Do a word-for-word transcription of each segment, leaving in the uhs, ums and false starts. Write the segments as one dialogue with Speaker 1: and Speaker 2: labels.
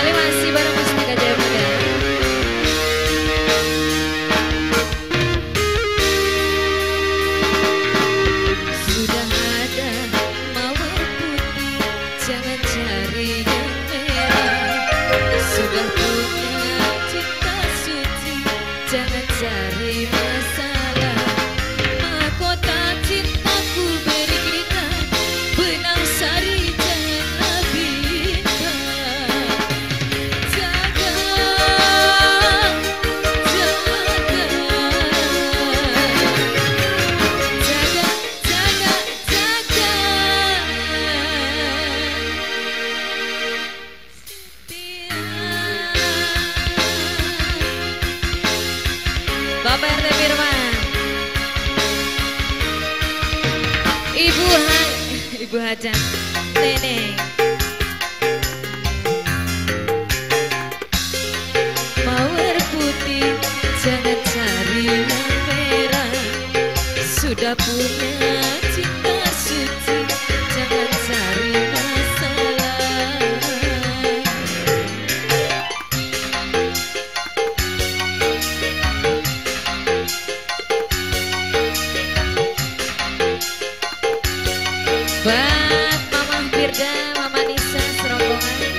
Speaker 1: masih bareng Mustika Jaya Muda. Sudah ada mawar putih, jangan cari yang merah. Sudah punya cinta suci, jangan cari masalah. Mahkota cintaku berikan benang sari, janganlah bintang. Jaga, jaga, jaga, jaga, jaga. Bapak R T Firman, Ibu Ha, Ibu Hajat, Neneng. Mawar putih, jangan cari yang merah. Sudah punya cinta suci, jangan cari masalah. Buat Mama Firda, Mama Nisa, serombongan.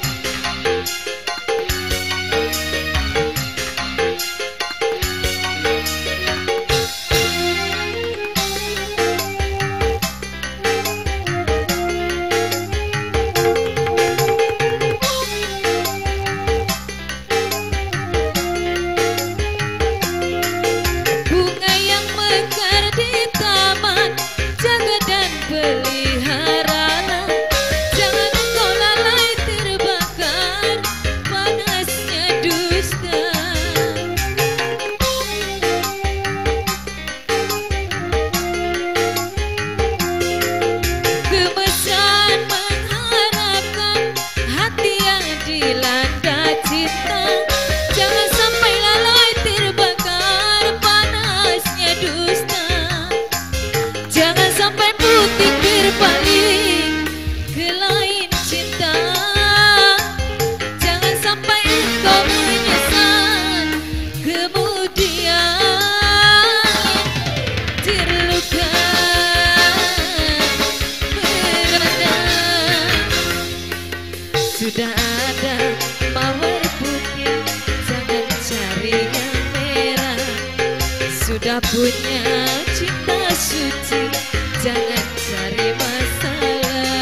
Speaker 1: Bunga yang mekar di taman, jaga dan pelihara. Jangan engkau lalai terbakar panasnya dusta. Kemesan mengharapkan hati yang dilanda cinta. Jangan sampai lalai terbakar panasnya dusta. Jangan sampai putih berpaling ke lain cinta. Jangan sampai engkau menyesal kemudian terluka meradang. Sudah ada mawar putih, jangan cari yang merah. Sudah punya cinta suci, jangan cari masalah.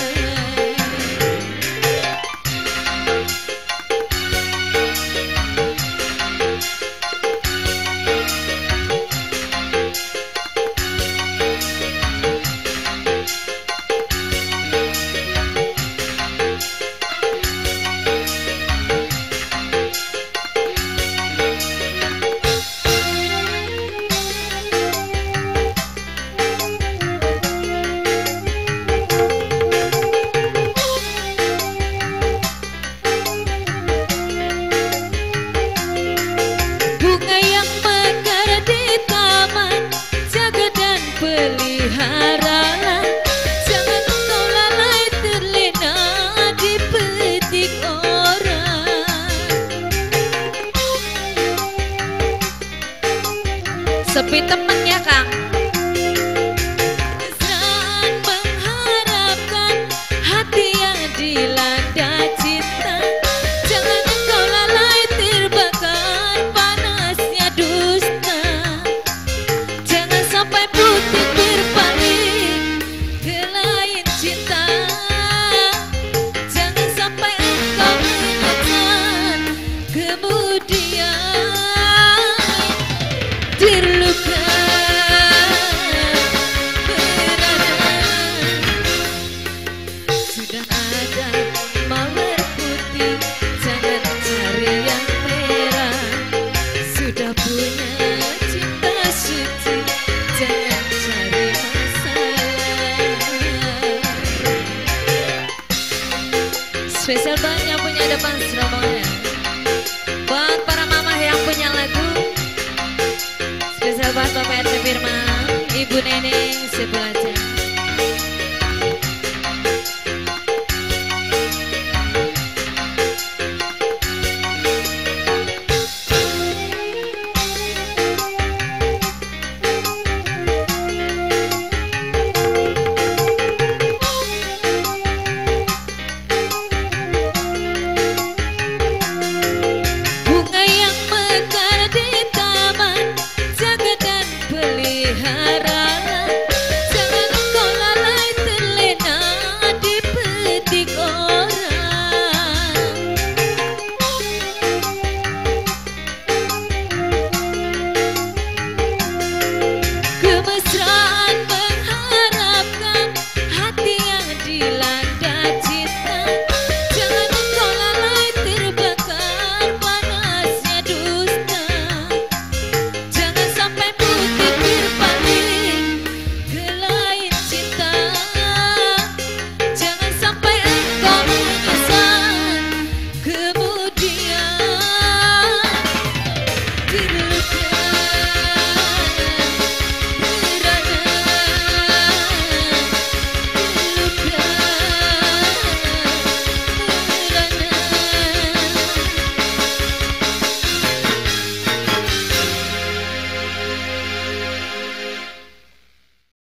Speaker 1: Bunga yang mekar di taman, jaga dan pelihara. Jangan engkau lalai terlena dipetik orang. Sepi temennya Kang. Mesraan mengharapkan hati yang dilanda cinta. Jangan engkau lalai terbakar panasnya dusta. Jangan sampai putih berpaling ke lain cinta. Jangan sampai engkau menyesal kemudian terluka. Firda.